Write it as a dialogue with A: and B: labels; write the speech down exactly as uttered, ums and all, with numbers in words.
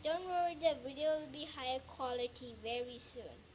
A: Don't worry, the video will be higher quality very soon.